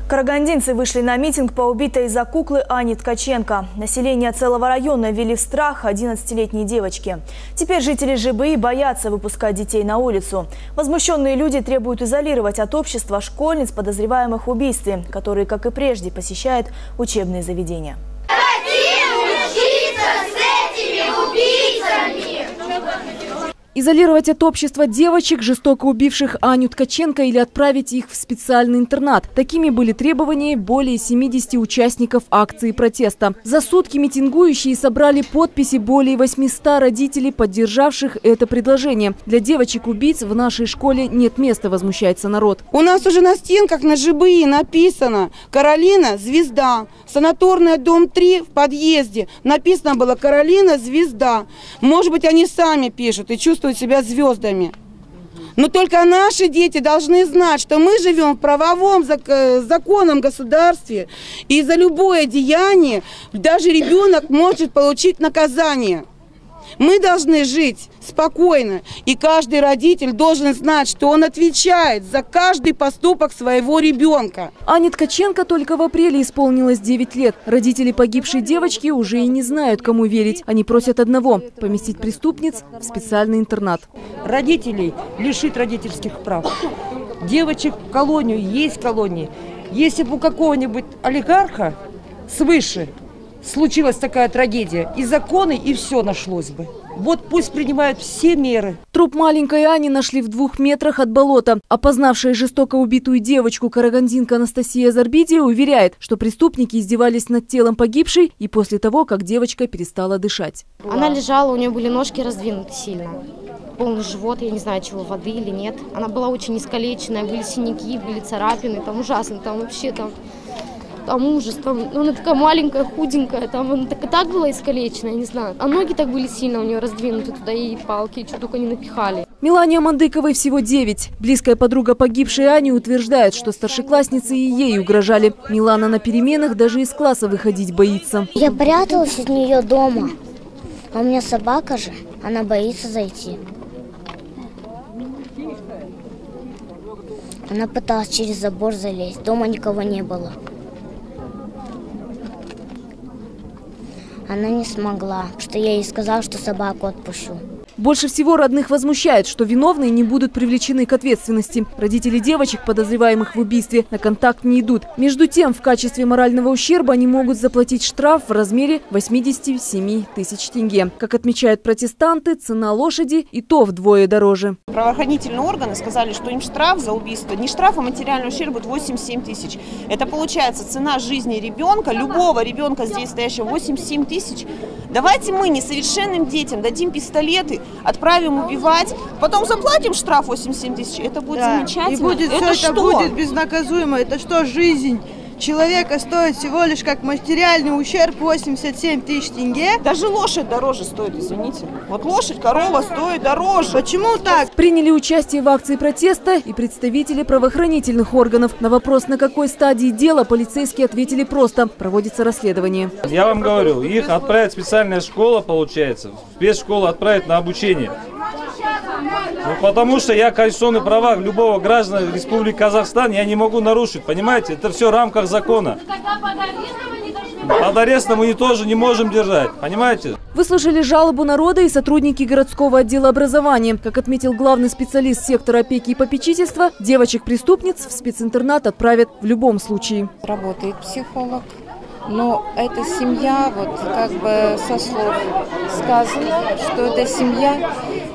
Карагандинцы вышли на митинг по убитой из-за куклы Ане Ткаченко. Население целого района ввели в страх 11-летней девочки. Теперь жители ЖБИ боятся выпускать детей на улицу. Возмущенные люди требуют изолировать от общества школьниц, подозреваемых в убийстве, которые, как и прежде, посещают учебные заведения. Изолировать от общества девочек, жестоко убивших Аню Ткаченко, или отправить их в специальный интернат. Такими были требования более 70 участников акции протеста. За сутки митингующие собрали подписи более 800 родителей, поддержавших это предложение. Для девочек-убийц в нашей школе нет места, возмущается народ. У нас уже на стенках на ЖБИ написано «Каролина – звезда». Санаторная, дом 3 в подъезде. Написано было «Каролина – звезда». Может быть, они сами пишут и чувствуют себя звездами. Но только наши дети должны знать, что мы живем в правовом законном государстве. И за любое деяние даже ребенок может получить наказание. Мы должны жить спокойно, и каждый родитель должен знать, что он отвечает за каждый поступок своего ребенка. Ане Ткаченко только в апреле исполнилось 9 лет. Родители погибшей девочки уже и не знают, кому верить. Они просят одного – поместить преступниц в специальный интернат. Родителей лишить родительских прав. Девочек в колонию, есть колонии. Если бы у какого-нибудь олигарха свыше случилась такая трагедия, и законы, и все нашлось бы. Вот пусть принимают все меры. Труп маленькой Ани нашли в 2 метрах от болота. Опознавшая жестоко убитую девочку карагандинка Анастасия Зарбидия уверяет, что преступники издевались над телом погибшей и после того, как девочка перестала дышать. Она лежала, у нее были ножки раздвинуты сильно. Полный живот, я не знаю, чего, воды или нет. Она была очень искалеченная, были синяки, были царапины, там ужасно, там вообще там ужас, там, она такая маленькая, худенькая, там она так была искалечена, я не знаю. А ноги так были сильно у нее раздвинуты туда, и палки, что только не напихали. Милане Амандыковой всего 9. Близкая подруга погибшей Ани утверждает, что старшеклассницы и ей угрожали. Милана на переменах даже из класса выходить боится. Я пряталась от нее дома, а у меня собака же, она боится зайти. Она пыталась через забор залезть, дома никого не было. Она не смогла, что я ей сказала, что собаку отпущу. Больше всего родных возмущает, что виновные не будут привлечены к ответственности. Родители девочек, подозреваемых в убийстве, на контакт не идут. Между тем, в качестве морального ущерба они могут заплатить штраф в размере 87 тысяч тенге. Как отмечают протестанты, цена лошади и то вдвое дороже. Правоохранительные органы сказали, что им штраф за убийство, не штраф, а материальный ущерб будет 87 тысяч. Это получается цена жизни ребенка, любого ребенка здесь стоящего, 87 тысяч. Давайте мы несовершенным детям дадим пистолеты, отправим убивать, потом заплатим штраф 87 тысяч. Это будет замечательно. И будет это будет безнаказуемо. Это что, жизнь человека стоит всего лишь как материальный ущерб 87 тысяч тенге? Даже лошадь дороже стоит, извините. Вот лошадь, корова стоит дороже. Почему так? Приняли участие в акции протеста и представители правоохранительных органов. На вопрос, на какой стадии дела, полицейские ответили просто: проводится расследование. Я вам говорю, их отправить в специальная школа, получается, в спецшколу отправить на обучение. Ну, потому что я конституционные права любого гражданина Республики Казахстан я не могу нарушить, понимаете? Это все в рамках закона. Под арестом мы тоже не можем держать, понимаете? Выслушали жалобу народа и сотрудники городского отдела образования. Как отметил главный специалист сектора опеки и попечительства, девочек-преступниц в специнтернат отправят в любом случае. Работает психолог. Но эта семья, вот как бы со слов сказано, что эта семья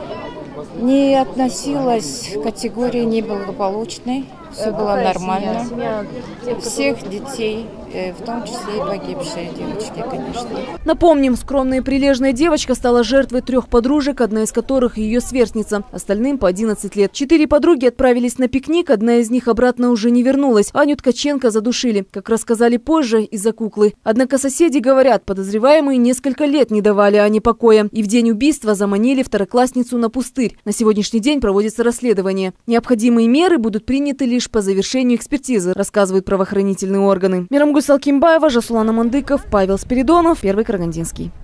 не относилась к категории неблагополучной, все было нормально. Всех детей, в том числе и погибшие девочки, конечно. Напомним, скромная и прилежная девочка стала жертвой 3 подружек, одна из которых ее сверстница, остальным по 11 лет. 4 подруги отправились на пикник, одна из них обратно уже не вернулась. Аню Ткаченко задушили, как рассказали позже, из-за куклы. Однако соседи говорят, подозреваемые несколько лет не давали Ане покоя и в день убийства заманили второклассницу на пустырь. На сегодняшний день проводится расследование. Необходимые меры будут приняты лишь по завершению экспертизы, рассказывают правоохранительные органы. Мирамгуль Салкимбаева, Жасулан Амандыков, Павел Спиридонов, Первый Карагандинский.